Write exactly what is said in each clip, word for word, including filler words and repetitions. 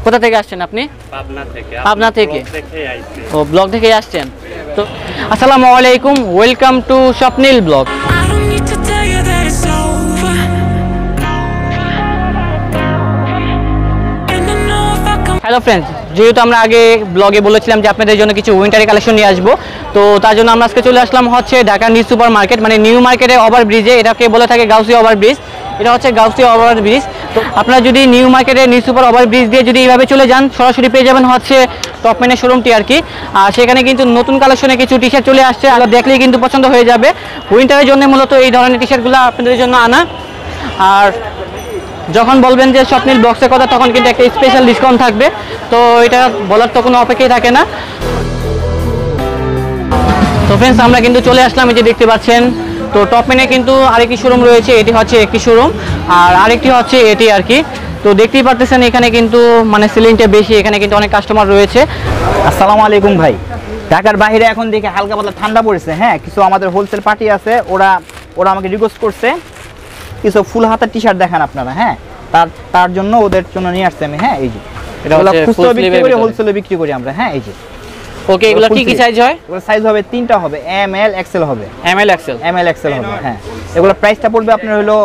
কোথা থেকে আসছেন আপনি? পাবনা থেকে। পাবনা থেকে দেখেই আইছি। ও ব্লগ থেকে আসছেন তো। আসসালামু আলাইকুম, welcome to Shopnil blog. Hello friends, যেহেতু আমরা আগে ব্লগে বলেছিলাম যে আপনাদের জন্য কিছু উইন্টারি কালেকশন নিয়ে আসবো, তো তার জন্য আমরা আজকে চলে আসলাম হচ্ছে ঢাকা নিউ সুপার মার্কেট, মানে নিউ মার্কেটের ওভার ব্রিজে। এটাকে বলে থাকে গাউসিয়া ওভার ব্রিজ। এটা হচ্ছে গাউসিয়া ওভার ব্রিজ। তো আপনারা যদি নিউ মার্কেটের নিউ সুপার ওভার ব্রিজ দিয়ে যদি এইভাবে চলে যান, সরাসরি পেয়ে যাবেন হচ্ছে টপম্যানের শোরুমটি আর কি। আর সেখানে কিন্তু নতুন কালেকশনে কিছু টি শার্ট চলে আসছে, আর দেখলেই কিন্তু পছন্দ হয়ে যাবে। উইন্টারের জন্য মূলত এই ধরনের টি শার্টগুলো আপনাদের জন্য আনা। আর যখন বলবেন যে স্বপ্নিল বক্সের কথা, তখন কিন্তু একটা স্পেশাল ডিসকাউন্ট থাকবে। তো এটা বলার তো কোনো অপেক্ষাই থাকে না। তো ফ্রেন্ডস, আমরা কিন্তু চলে আসলাম, এই যে দেখতে পাচ্ছেন। তো টপম্যানে কিন্তু আরেকটি শোরুম রয়েছে, এটি হচ্ছে একটি শোরুম, আর আরেকটি হচ্ছে এটি আর কি। তো দেখতেই পারতেছেন এখানে কিন্তু মানে সিলিংটা বেশি, এখানে কিন্তু অনেক কাস্টমার রয়েছে। আসসালামু আলাইকুম ভাই। ঢাকার বাইরে এখন দেখে হালকা পাতলা ঠান্ডা পড়েছে। হ্যাঁ, কিছু আমাদের হোলসেল পার্টি আছে, ওরা ওরা আমাকে রিকোয়েস্ট করছে কিছু ফুল হাতার টি শার্ট দেখান আপনারা। হ্যাঁ, তার তার জন্য ওদের জন্য নিয়ে আসছি আমি। হ্যাঁ, এই যে এটা হলো খুচরা বিক্রি করি, হোলসেলে বিক্রি করি আমরা। হ্যাঁ, এই যে ওকে, এগুলো কি কি সাইজ হয়? এগুলো সাইজ হবে তিনটা, হবে এম এল এক্সেল হবে। M L XL M L XL হবে। হ্যাঁ, এগুলো প্রাইসটা পড়বে আপনার হলো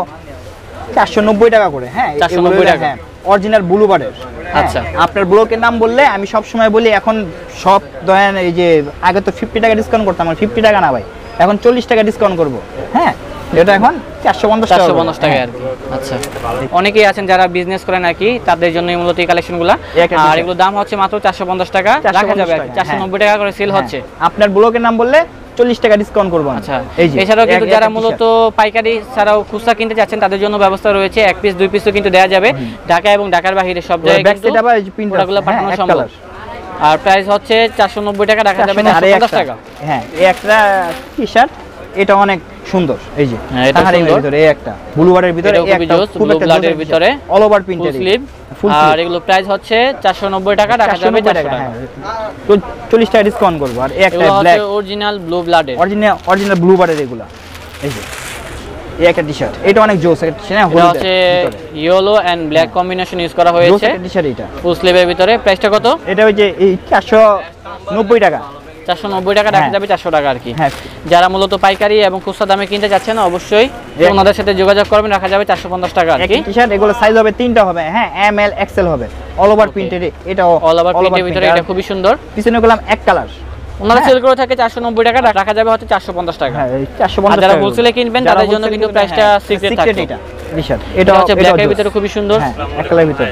চারশো নব্বই টাকা করে। হ্যাঁ, চারশো নব্বই টাকা। হ্যাঁ, অরিজিনাল ব্লু বারের। আচ্ছা, আপনার ব্লকের নাম বললে আমি সব সময় বলি, এখন সব ধরেন এই যে আগে তো ফিফটি টাকা ডিসকাউন্ট করতাম, ফিফটি টাকা না ভাই, এখন চল্লিশ টাকা ডিসকাউন্ট করবো। হ্যাঁ, এটা এখন চারশো পঞ্চাশ চারশো পঞ্চাশ টাকা আর কি। আচ্ছা, অনেকেই আছেন যারা বিজনেস করেন আর কি, তাদের জন্য মূলত এই কালেকশনগুলো। আর এগুলো দাম হচ্ছে মাত্র চারশো পঞ্চাশ টাকা, রাখা যাবে আর কি। চারশো নব্বই টাকা করে সেল হচ্ছে। আপনার ব্লকের নাম বললে চল্লিশ টাকা ডিসকাউন্ট করবো। আচ্ছা, এছাড়াও কিন্তু যারা মূলত পাইকারি ছাড়াও খুচরা কিনতে চাচ্ছেন, তাদের জন্য ব্যবস্থা রয়েছে। এক পিস দুই পিসও কিন্তু দেওয়া যাবে। ঢাকা এবং ঢাকার বাইরে সব জায়গায় কিন্তু প্রোডাক্টগুলো পাঠানো সম্ভব। আর প্রাইস হচ্ছে চারশো নব্বই টাকা, রাখা যাবে চারশো পঞ্চাশ টাকা। হ্যাঁ, এই একটা টি শার্ট, এটা অনেক সুন্দর। এই যে তাহারের ভিতরে এই একটা ব্লু বারের ভিতরে, এই একটা ব্লু ব্লাডের ভিতরে অল ওভার প্রিন্টেড স্লিভ। আর এগুলো প্রাইস হচ্ছে চারশো নব্বই টাকা, রাখা যাবে চারশো টাকা। তো চল্লিশ টাকা ডিসকাউন্ট করব। আর এই একটা ব্ল্যাক অরিজিনাল ব্লু ব্লাডের, অরিজিনাল অরিজিনাল ব্লু বারের এগুলা। এই যে এই একটা টি শার্ট, এটা অনেক জোস। এটা হচ্ছে yellow and black combination use করা হয়েছে। টি শার্ট এটা ফুল স্লিভের ভিতরে। প্রাইসটা কত? এটা ওই যে এই চারশো নব্বই টাকা। চারশো নব্বই টাকা, রাখা যাবে চারশো টাকা আর কি। যারা মূলত পাইকারি এবং খুচরা দামে কিনতে যাচ্ছেন, অবশ্যই ওনাদের সাথে যোগাযোগ করবেন, রাখা যাবে চারশো পঞ্চাশ টাকা আর কি। টি-শার্ট এগুলো সাইজ হবে তিনটা হবে। হ্যাঁ, এম এল এক্সেল হবে, অল ওভার প্রিন্টেড। এটাও অল ওভার প্রিন্টের ভিতরে, এটা খুবই সুন্দর। পিছনে গেলাম এক কালার, ওনারা সেল করে থাকে চারশো নব্বই টাকা, রাখা যাবে হচ্ছে চারশো পঞ্চাশ টাকা। হ্যাঁ, চারশো পঞ্চাশ টাকা। যারা হোলসেলে কিনবেন তাদের জন্য কিন্তু প্রাইসটা সিক্রেট থাকবে। এটা টি-শার্ট, এটা হচ্ছে ব্ল্যাকের ভিতরে খুবই সুন্দর। হ্যাঁ, এক কালারের ভিতরে।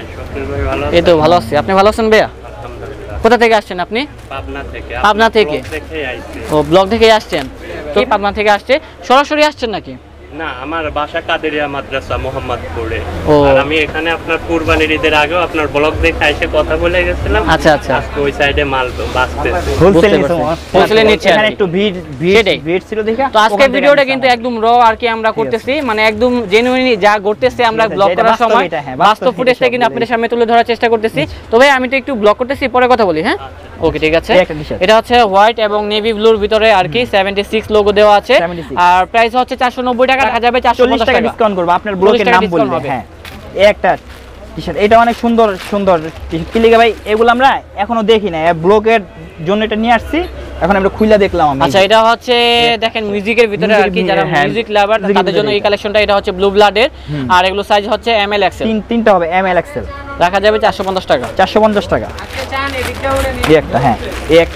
এই তো ভালো আছি। আপনি ভালো আছেন ভাইয়া? কোথা থেকে আসছেন আপনি? পাবনা থেকে। পাবনা থেকে দেখেই আইছি। ও ব্লগ থেকে আসছেন তো? পাবনা থেকে আসছে, সরাসরি আসছেন নাকি? না, আমার বাসা কাদেরিয়া মাদ্রাসা মোহাম্মদপুরে। আর আমি এখানে আপনার কুরবানির ঈদের আগেও আপনার ব্লগ দেখে এসে কথা বলে গেছিলাম। আচ্ছা আচ্ছা, আজকে ওই সাইডে মাল বাঁচতেছে, হোলসেল হোলসেলে নিচ্ছে। এখানে একটু ভিড় ভিড় ভিড় ছিল দেখে। তো আজকের ভিডিওটা কিন্তু একদম র আর কি আমরা করতেছি, মানে একদম জেনুইনলি যা ঘটতেছে আমরা ব্লগ করার সময় বাস্তব ফুটেজটা কিন্তু আপনাদের সামনে তুলে ধরার চেষ্টা করতেছি। তো ভাই, আমি তো একটু ব্লগ করতেছি, পরে কথা বলি। হ্যাঁ, ওকে, ঠিক আছে। এটা হচ্ছে হোয়াইট এবং নেভি ব্লুর ভিতরে আর কি, সেভেন্টি সিক্স লোগো দেওয়া আছে। আর প্রাইস হচ্ছে চারশো নব্বই টাকা, রাখা যাবে চারশো পঞ্চাশ টাকা ডিসকাউন্ট করব আপনার ব্লকের নাম বললে। হ্যাঁ, এই একটা টি-শার্ট, এটা অনেক সুন্দর সুন্দর কি লিখে ভাই, এগুলো আমরা এখনো দেখি না, ব্লকের জন্য এটা নিয়ে আসছি, এখন আমরা খুইলা দেখলাম আমি। আচ্ছা, এটা হচ্ছে দেখেন মিউজিকের ভিতরে আর কি, যারা মিউজিক লাভার তাদের জন্য এই কালেকশনটা। এটা হচ্ছে ব্লু ব্লাডের, আর এগুলো সাইজ হচ্ছে এম এল এক্সেল। তিন তিনটা হবে এম এল এক্সেল, রাখা যাবে চারশো পঞ্চাশ টাকা। চারশো পঞ্চাশ টাকা। এই একটা, হ্যাঁ, এক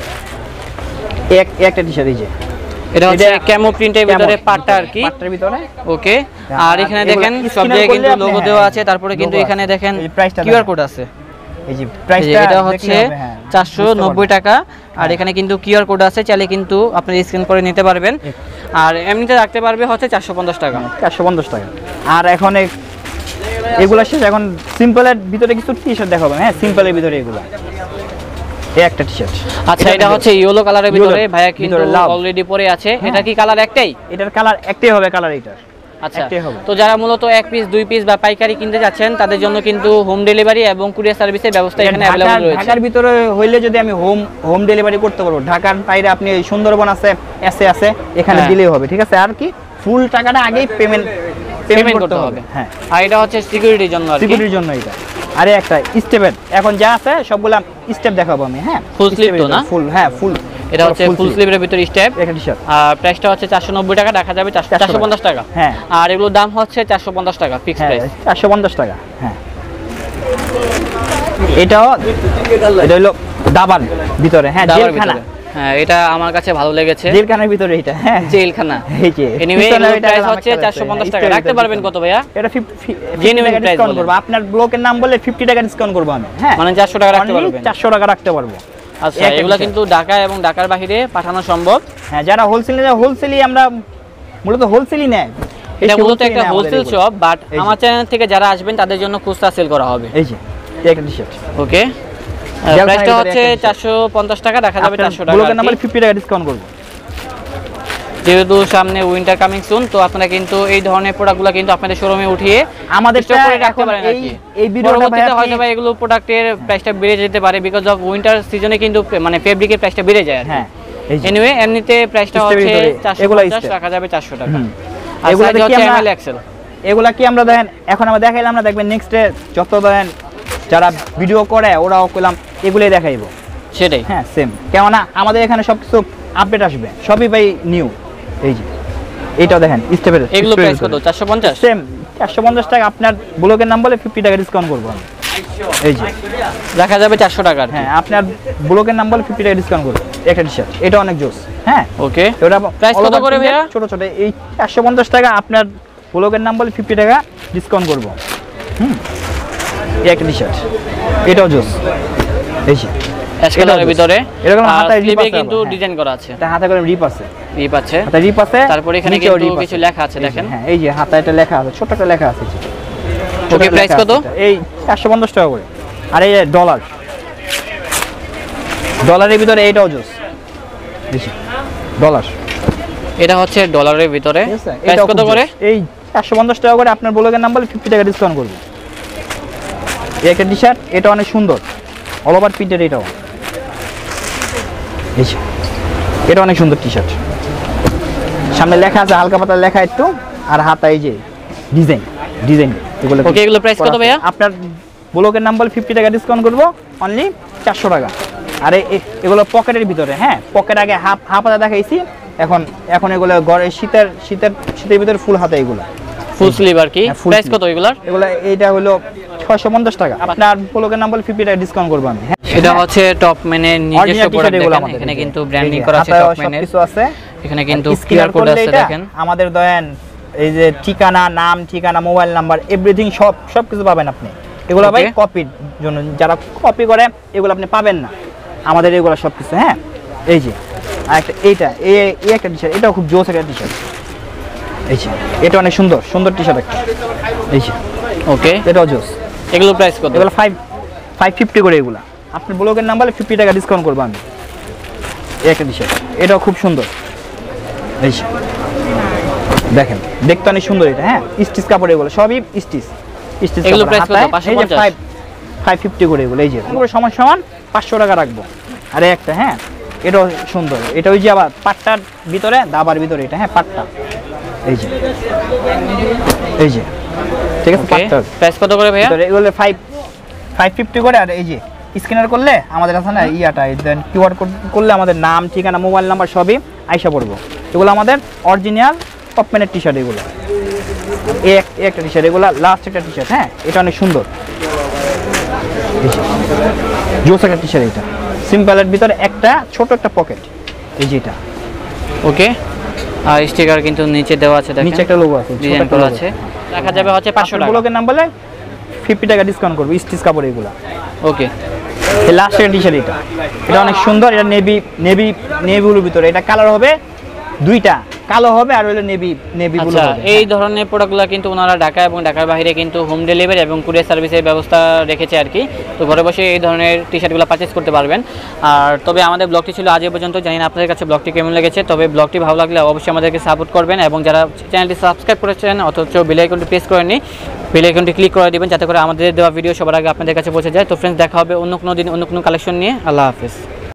এক একটা টি-শার্ট। এই যে এটা হচ্ছে ক্যামো প্রিন্টের ভিতরে পাটটা আর কি, পাটটার ভিতরে। ওকে, আর এখানে দেখেন সব জায়গায় কিন্তু লোগো দেওয়া আছে, তারপরে কিন্তু এখানে দেখেন কিউআর কোড আছে। এই যে প্রাইসটা এটা হচ্ছে চারশো নব্বই টাকা, আর এখানে কিন্তু কিউআর কোড আছে, চাইলে কিন্তু আপনি স্ক্যান করে নিতে পারবেন। আর এমনিতে রাখতে পারবে হচ্ছে চারশো পঞ্চাশ টাকা। চারশো পঞ্চাশ টাকা। আর এখন এগুলা শেষ, এখন সিম্পলের ভিতরে কিছু টি-শার্ট দেখাবো। হ্যাঁ, সিম্পলের ভিতরে এগুলা এই একটা টি-শার্ট। আচ্ছা, এটা হচ্ছে ইয়েলো কালারের ভিতরে, ভাইয়া কিন্তু অলরেডি পরে আছে। এটা কি কালার একটাই? এটার কালার একটাই হবে, কালার এটার। আচ্ছা, তো যারা মূলত এক পিস দুই পিস বা পাইকারি কিনতে যাচ্ছেন, তাদের জন্য কিন্তু হোম ডেলিভারি এবং কুরিয়ার সার্ভিসের ব্যবস্থা এখানে अवेलेबल রয়েছে। ঢাকার ভিতরে হইলে যদি আমি হোম হোম ডেলিভারি করতে পারবো, ঢাকার বাইরে আপনি এই সুন্দরবন আছে, এসে আছে, এখানে দিলেই হবে। ঠিক আছে, আর কি ফুল টাকাটা আগেই পেমেন্ট পেমেন্ট করতে হবে। হ্যাঁ, আর এটা হচ্ছে সিকিউরিটির জন্য আর কি, সিকিউরিটির জন্য এটা। আরে একটা স্টেপের এখন যা আছে সবগুলা স্টেপ দেখাবো আমি। হ্যাঁ ফুল স্লিভ তো না? ফুল, হ্যাঁ ফুল। এটা হচ্ছে ফুল স্লিভের ভিতরে স্টেপ একটা টি-শার্ট, আর প্রাইসটা হচ্ছে চারশো নব্বই টাকা, দেখা যাবে চারশো পঞ্চাশ টাকা। হ্যাঁ, আর এগুলোর দাম হচ্ছে চারশো পঞ্চাশ টাকা ফিক্সড প্রাইস, চারশো পঞ্চাশ টাকা। হ্যাঁ এটাও এটা হলো দাবার ভিতরে, হ্যাঁ জেলখানা। হ্যাঁ এটা আমার কাছে ভালো লেগেছে, জেলখানার ভিতরে এটা, হ্যাঁ জেলখানা। এই যে এনিওয়ে এর প্রাইস হচ্ছে চারশো পঞ্চাশ টাকা। রাখতে পারবেন কত ভাইয়া? এটা জেনুইন প্রাইস ডিসকাউন্ট করব, আপনার ব্লকের নাম বলে পঞ্চাশ টাকা ডিসকাউন্ট করব আমি। হ্যাঁ মানে চারশো টাকা রাখতে পারবেন, চারশো টাকা রাখতে পারবো। আচ্ছা এগুলা কিন্তু ঢাকা এবং ঢাকার বাইরে পাঠানো সম্ভব। হ্যাঁ যারা হোলসেল নেয়, হোলসেলই আমরা মূলত হোলসেলই নেয়। এটা মূলত একটা হোলসেল শপ, বাট আমার চ্যানেল থেকে যারা আসবেন তাদের জন্য খুচরা সেল করা হবে। এই যে একটা টি-শার্ট, ওকে প্রাইসটা হচ্ছে চারশো পঞ্চাশ টাকা, দেখা যাবে চারশো টাকা। ব্লকের নাম্বার পঞ্চাশ টাকা ডিসকাউন্ট করব। যেহেতু সামনে উইন্টার কামিং সুন, তো আপনারা কিন্তু এই ধরনের প্রোডাক্টগুলো কিন্তু আপনাদের শোরুমে উঠিয়ে আমাদের স্টক করে রাখতে পারেন আর কি। এই ভিডিওটা ভাই হয়তো ভাই এগুলো প্রোডাক্টের প্রাইসটা বেড়ে যেতে পারে, বিকজ অফ উইন্টার সিজনে কিন্তু মানে ফেব্রিকের প্রাইসটা বেড়ে যায়। হ্যাঁ এনিওয়ে এমনিতে প্রাইসটা হচ্ছে চারশো পঞ্চাশ, রাখা যাবে চারশো টাকা। আর এগুলা সাইজ হচ্ছে এম এল এক্সেল। এগুলা কি আমরা দেখেন এখন আমরা দেখাইলাম না, দেখবেন নেক্সট ডে যত দেখেন যারা ভিডিও করে ওরাও কইলাম এগুলাই দেখাইবো, সেটাই। হ্যাঁ সেম, কেননা আমাদের এখানে সবকিছু আপডেট আসবে, সবই ভাই নিউ। এই যে এটাও দেখেন স্টেপের, এগুলো প্রাইস কত? চারশো পঞ্চাশ, সেম চারশো পঞ্চাশ টাকা। আপনার ব্লকের নাম বলে পঞ্চাশ টাকা ডিসকাউন্ট করব আমি। এই যে রাখা যাবে চারশো টাকা। হ্যাঁ আপনার ব্লকের নাম বলে পঞ্চাশ টাকা ডিসকাউন্ট করব একটা টি-শার্ট। এটা অনেক জোস। হ্যাঁ ওকে, ওটা প্রাইস কত করে ভাইয়া? ছোট ছোট এই চারশো পঞ্চাশ টাকা, আপনার ব্লকের নাম বলে পঞ্চাশ টাকা ডিসকাউন্ট করব। হুম একটা টি-শার্ট, এটাও জোস। এই যে অ্যাশ কালারের ভিতরে এরকম হাতায় রিপ স্লিভে আছে, কিন্তু ডিজাইন করা আছে। এটা হাতে করে রিপ আছে, রিপ আছে, হাতে রিপ আছে। তারপরে এখানে কিন্তু কিছু লেখা আছে দেখেন। হ্যাঁ এই যে হাতে এটা লেখা আছে, ছোট একটা লেখা আছে। ওকে প্রাইস কত? এই চারশো পঞ্চাশ টাকা করে। আর এই ডলার, ডলারের ভিতরে এইটাও জোস। ডলার, এটা হচ্ছে ডলারের ভিতরে। প্রাইস কত করে? এই চারশো পঞ্চাশ টাকা করে। আপনার ব্লগের নাম বলে পঞ্চাশ টাকা ডিসকাউন্ট করব। এই একটা টি-শার্ট, এটা অনেক সুন্দর, অল ওভার প্রিন্টেড। এটাও এই যে এটা অনেক সুন্দর টি-শার্ট, সামনে লেখা আছে হালকা পাতলা লেখা একটু, আর হাতা এই যে ডিজাইন ডিজাইন এগুলো। ওকে এগুলো প্রাইস কত ভাইয়া? আপনার ব্লগের নাম বলে পঞ্চাশ টাকা ডিসকাউন্ট করব, অনলি চারশো টাকা। আর এগুলো পকেটের ভিতরে, হ্যাঁ পকেট আগে হাফ হাফ হাতা দেখাইছি, এখন এখন এগুলো ঘরে শীতের শীতের শীতের ভিতরে ফুল হাতা, এগুলো ফুল স্লিভ আর কি। প্রাইস কত এগুলার? এগুলো এইটা হলো ছয়শো পঞ্চাশ টাকা। আপনার ব্লগের নাম বলে পঞ্চাশ টাকা ডিসকাউন্ট করব আমি। এটা হচ্ছে টপ ম্যানের নিজস্ব প্রোডাক্ট, দেখেন এখানে কিন্তু ব্র্যান্ডিং করা আছে টপ ম্যানের, কিছু আছে এখানে কিন্তু কিউআর কোড আছে দেখেন। আমাদের দেন এই যে ঠিকানা, নাম, ঠিকানা, মোবাইল নাম্বার, এভরিথিং সব সব কিছু পাবেন আপনি। এগুলো ভাই কপির জন্য, যারা কপি করে এগুলো আপনি পাবেন না, আমাদের এগুলো সব কিছু। হ্যাঁ এই যে আর একটা এইটা এই একটা টি-শার্ট, এটাও খুব জোস একটা টি-শার্ট। এই যে এটা অনেক সুন্দর সুন্দর টি-শার্ট একটা। এই যে ওকে এটাও জোস। এগুলো প্রাইস কত? এগুলো ফাইভ ফাইভ ফিফটি করে। এগুলো আপনার ব্লগের নাম বলে পঞ্চাশ টাকা ডিসকাউন্ট করবো আমি। এই একটা টি-শার্ট, এটাও খুব সুন্দর। এই যে দেখেন দেখতে অনেক সুন্দর এটা। হ্যাঁ স্টিচ কাপড়, এগুলো সবই স্টিচ স্টিচ। এগুলো প্রাইস কত? পাঁচশো পঞ্চাশ, ফাইভ ফিফটি করে এগুলো। এই যে পুরো সমান সমান পাঁচশো টাকা রাখবো। আরে একটা, হ্যাঁ এটাও সুন্দর। এটা ওই যে আবার পাট্টার ভিতরে, দাবার ভিতরে এটা। হ্যাঁ পাট্টা, এই যে এই যে ঠিক আছে। পাট্টার প্রাইস কত করে ভাইয়া? এগুলো ফাইভ ফাইভ ফিফটি করে। আর এই যে স্ক্যানার করলে আমাদের আছে না ইয়াটা, দেন কিউআর কোড করলে আমাদের নাম, ঠিকানা, মোবাইল নাম্বার সবই আইসা পড়বো। এগুলো আমাদের অরিজিনাল টপম্যানের টি শার্ট। এগুলো এই একটা টি শার্ট, এগুলো লাস্ট একটা টি শার্ট। হ্যাঁ এটা অনেক সুন্দর, জোস একটা টি শার্ট। এটা সিম্পলের ভিতরে একটা ছোট একটা পকেট, এই যে এটা। ওকে আর স্টিকার কিন্তু নিচে দেওয়া আছে, দেখেন নিচে একটা লোগো আছে, ডিজাইন করা আছে। রাখা যাবে হচ্ছে পাঁচশো টাকা। ব্লগের নাম বলে পঞ্চাশ টাকা ডিসকাউন্ট করব, স্টিচ কাপড় এগুলো। ওকে এই লাস্ট একটা টি শার্ট, এটা এটা অনেক সুন্দর। এটা নেভি নেভি নেভি ব্লুর ভিতরে। এটা কালার হবে দুইটা, কালো হবে আর হলো নেভি নেভি ব্লু হবে। এই ধরনের প্রোডাক্টগুলো কিন্তু ওনারা ঢাকা এবং ঢাকার বাইরে কিন্তু হোম ডেলিভারি এবং কুরিয়ার সার্ভিসের ব্যবস্থা রেখেছে আর কি। তো ঘরে বসে এই ধরনের টি শার্টগুলো পারচেস করতে পারবেন। আর তবে আমাদের ব্লগটি ছিল আজ এ পর্যন্ত। জানি না আপনাদের কাছে ব্লগটি কেমন লেগেছে, তবে ব্লগটি ভালো লাগলে অবশ্যই আমাদেরকে সাপোর্ট করবেন এবং যারা চ্যানেলটি সাবস্ক্রাইব করেছেন অথচ বেল আইকনটি প্রেস করেননি, বেল আইকনটি ক্লিক করে দিবেন যাতে করে আমাদের দেওয়া ভিডিও সবার আগে আপনাদের কাছে পৌঁছে যায়। তো ফ্রেন্ডস দেখা হবে অন্য কোনো দিন অন্য কোনো কালেকশন নিয়ে। আল্লাহ হাফেজ।